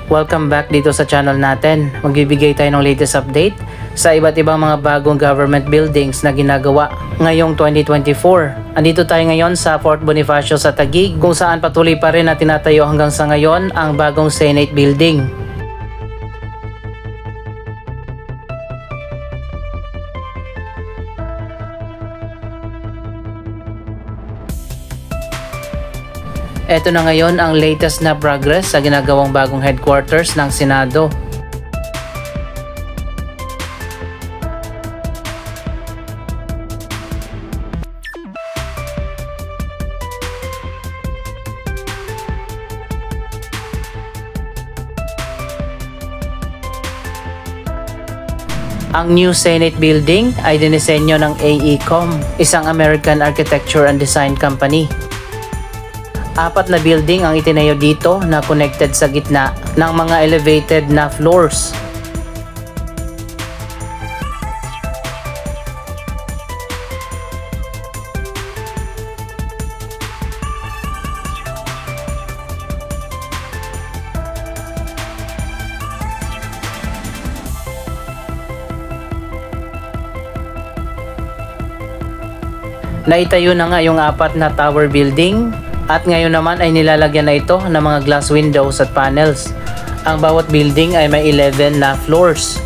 Welcome back dito sa channel natin. Magbibigay tayo ng latest update sa iba't ibang mga bagong government buildings na ginagawa ngayong 2024. Andito tayo ngayon sa Fort Bonifacio sa Taguig kung saan patuloy pa rin na tinatayo hanggang sa ngayon ang bagong Senate building. Ito na ngayon ang latest na progress sa ginagawang bagong headquarters ng Senado. Ang new Senate building ay dinisenyo ng AECOM, isang American Architecture and Design Company. 4 na building ang itinayo dito na connected sa gitna ng mga elevated na floors. Naitayo na nga yung 4 na tower building. At ngayon naman ay nilalagyan na ito ng mga glass windows at panels. Ang bawat building ay may 11 na floors.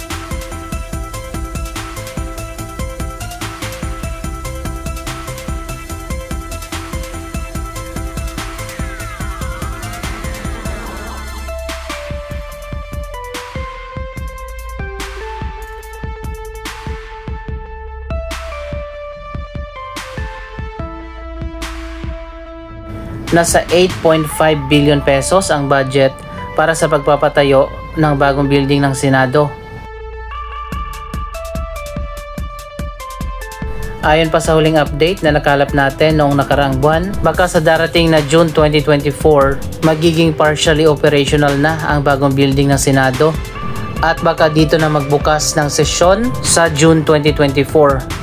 Nasa 8.5 billion pesos ang budget para sa pagpapatayo ng bagong building ng Senado. Ayon pa sa huling update na nakalap natin noong nakaraang buwan, baka sa darating na June 2024, magiging partially operational na ang bagong building ng Senado at baka dito na magbukas ng sesyon sa June 2024.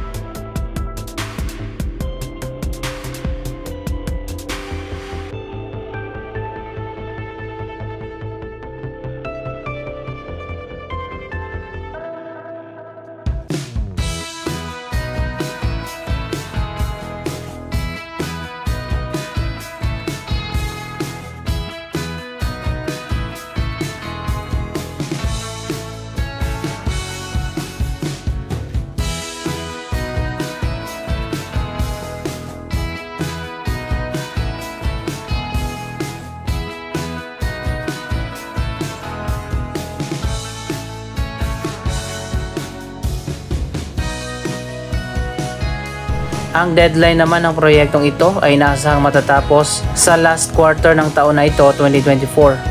Ang deadline naman ng proyektong ito ay inaasahang matatapos sa last quarter ng taon na ito, 2024.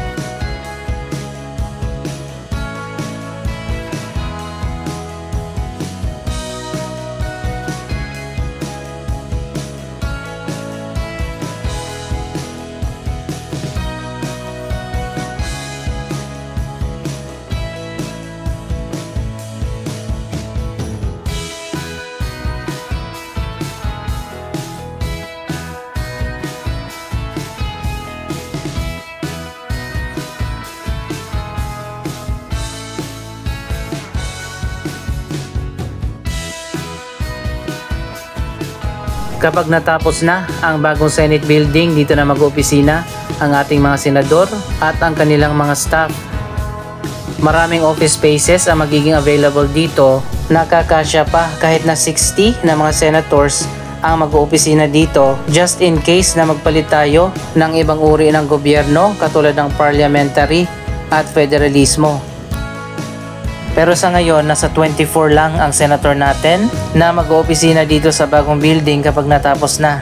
Kapag natapos na ang bagong Senate building, dito na mag-opisina ang ating mga senador at ang kanilang mga staff. Maraming office spaces ang magiging available dito. Nakakasya pa kahit na 60 na mga senators ang mag-opisina dito just in case na magpalit tayo ng ibang uri ng gobyerno katulad ng parliamentary at federalismo. Pero sa ngayon, nasa 24 lang ang senator natin na mag-oopisina dito sa bagong building kapag natapos na.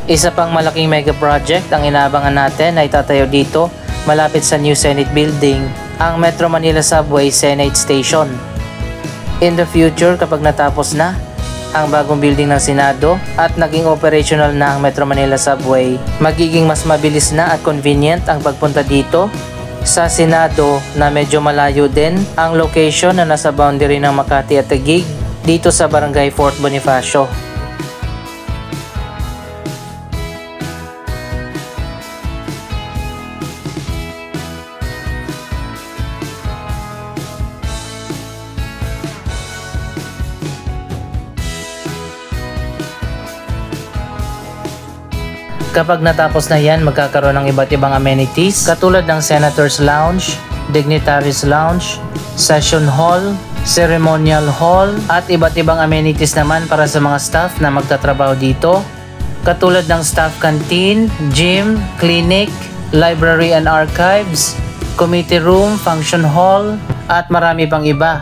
Isa pang malaking mega project ang inaabangan natin na itatayo dito malapit sa new Senate Building, ang Metro Manila Subway Senate Station. In the future, kapag natapos na ang bagong building ng Senado at naging operational na ang Metro Manila Subway, magiging mas mabilis na at convenient ang pagpunta dito sa Senado na medyo malayo din ang location na nasa boundary ng Makati at Taguig dito sa Barangay Fort Bonifacio. Kapag natapos na yan, magkakaroon ng iba't ibang amenities katulad ng Senator's Lounge, Dignitaries Lounge, Session Hall, Ceremonial Hall at iba't ibang amenities naman para sa mga staff na magtatrabaho dito katulad ng staff canteen, gym, clinic, library and archives, committee room, function hall at marami pang iba.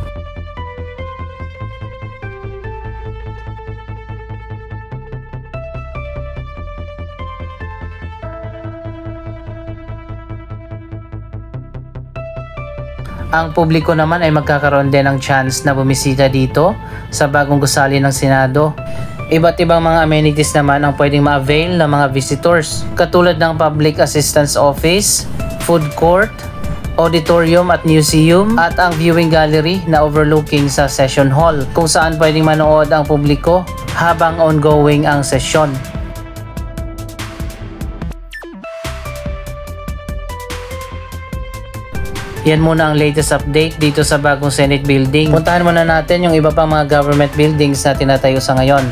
Ang publiko naman ay magkakaroon din ng chance na bumisita dito sa bagong gusali ng Senado. Iba't ibang mga amenities naman ang pwedeng ma-avail ng mga visitors katulad ng Public Assistance Office, food court, auditorium at museum at ang viewing gallery na overlooking sa session hall kung saan pwedeng manood ang publiko habang ongoing ang sesyon. Yan muna ang latest update dito sa bagong Senate Building. Puntahan muna natin yung iba pang mga government buildings na tinatayo sa ngayon.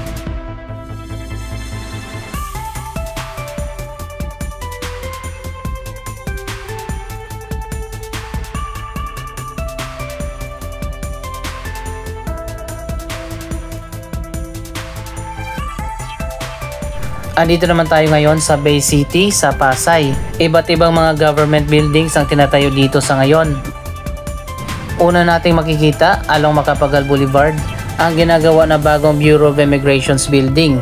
Andito naman tayo ngayon sa Bay City sa Pasay. Iba't ibang mga government buildings ang tinatayo dito sa ngayon. Una nating makikita along Macapagal Boulevard ang ginagawa na bagong Bureau of Immigration's building.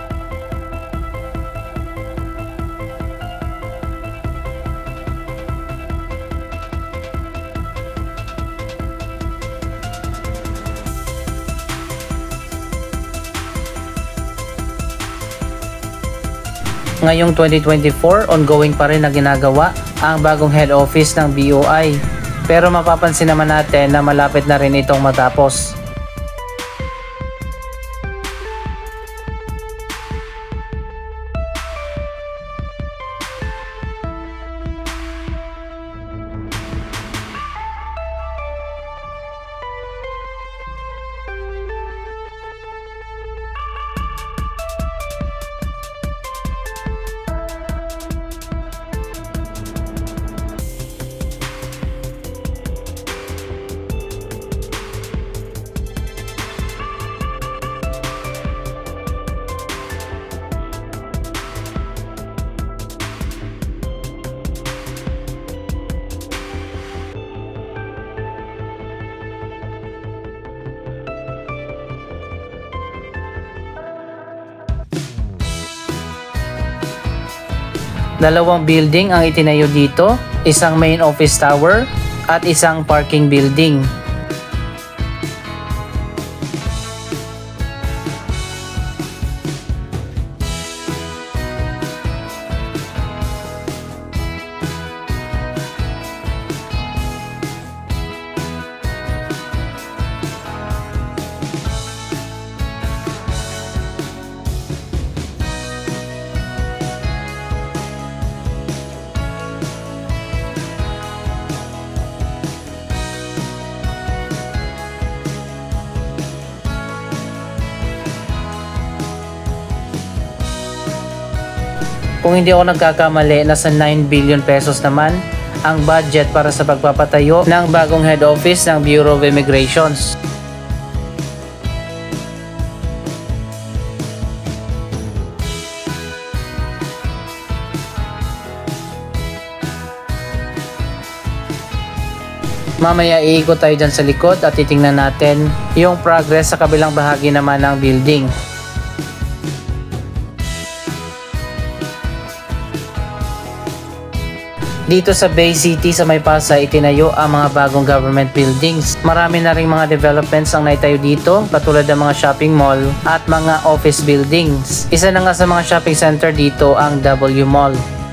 Ngayong 2024, ongoing pa rin na ginagawa ang bagong head office ng BOI. Pero mapapansin naman natin na malapit na rin itong matapos. Dalawang building ang itinayo dito, isang main office tower at isang parking building. Kung hindi ako nagkakamali, nasa 9 billion pesos naman ang budget para sa pagpapatayo ng bagong head office ng Bureau of Immigrations. Mamaya iikot tayo dyan sa likod at titingnan natin yung progress sa kabilang bahagi naman ng building. Dito sa Bay City sa May Pasay, itinayo ang mga bagong government buildings. Marami na ring mga developments ang naitayo dito, katulad ng mga shopping mall at mga office buildings. Isa na nga sa mga shopping center dito ang W Mall.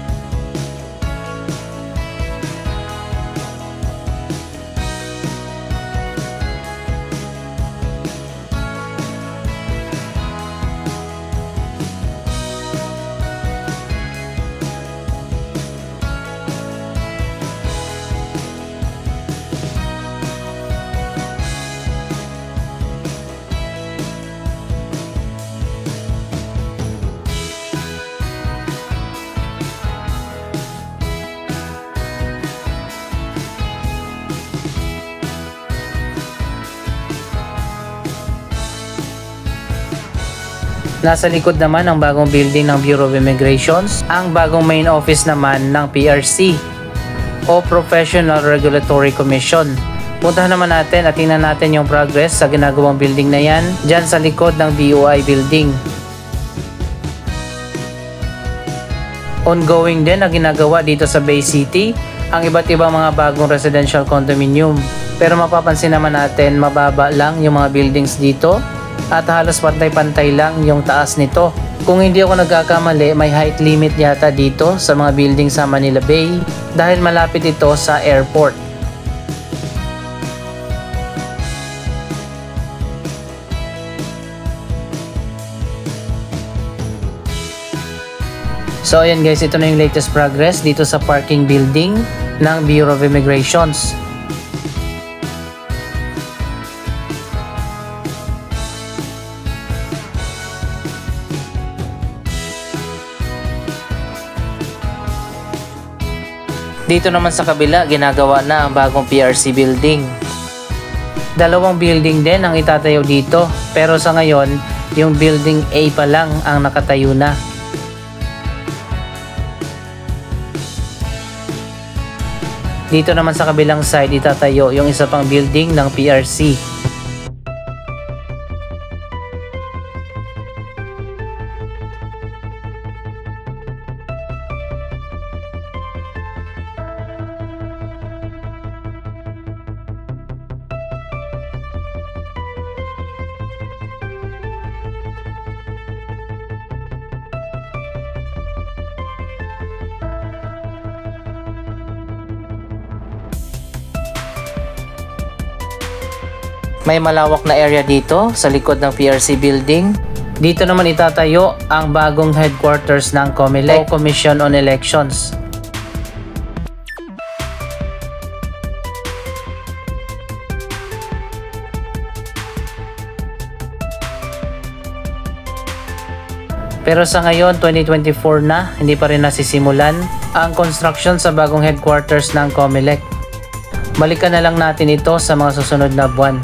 Nasa likod naman ang bagong building ng Bureau of Immigrations, ang bagong main office naman ng PRC o Professional Regulatory Commission. Puntahan naman natin at tingnan natin yung progress sa ginagawang building na yan dyan sa likod ng BOI building. Ongoing din ang ginagawa dito sa Bay City ang iba't ibang mga bagong residential condominium. Pero mapapansin naman natin mababa lang yung mga buildings dito at halos pantay-pantay lang yung taas nito. Kung hindi ako nagkakamali, may height limit yata dito sa mga building sa Manila Bay dahil malapit ito sa airport. So ayan guys, ito na yung latest progress dito sa parking building ng Bureau of Immigrations. Dito naman sa kabila, ginagawa na ang bagong PRC building. Dalawang building din ang itatayo dito, pero sa ngayon, yung building A pa lang ang nakatayo na. Dito naman sa kabilang side, itatayo yung isa pang building ng PRC. May malawak na area dito sa likod ng PRC building. Dito naman itatayo ang bagong headquarters ng COMELEC o Commission on Elections. Pero sa ngayon, 2024 na, hindi pa rin nasisimulan ang construction sa bagong headquarters ng COMELEC. Balikan na lang natin ito sa mga susunod na buwan.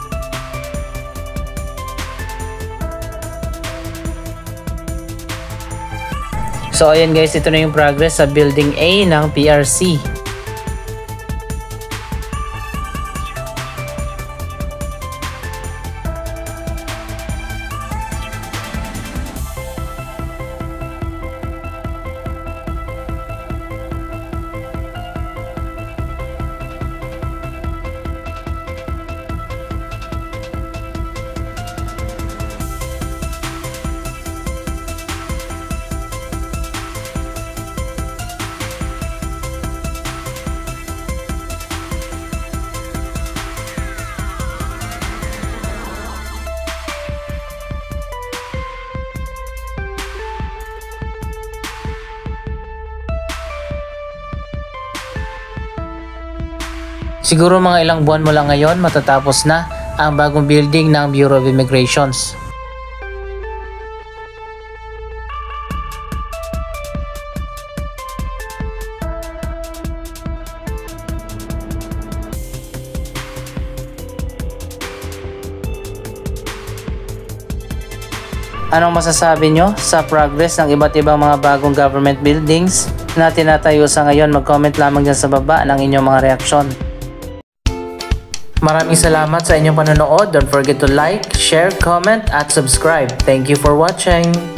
So ayan guys, ito na yung progress sa Building A ng PRC. Siguro mga ilang buwan mo lang ngayon matatapos na ang bagong building ng Bureau of Immigrations. Anong masasabi nyo sa progress ng iba't ibang mga bagong government buildings na tinatayo sa ngayon? Mag-comment lamang dyan sa baba ng inyong mga reaksyon. Maraming salamat sa inyong panonood. Don't forget to like, share, comment, at subscribe. Thank you for watching.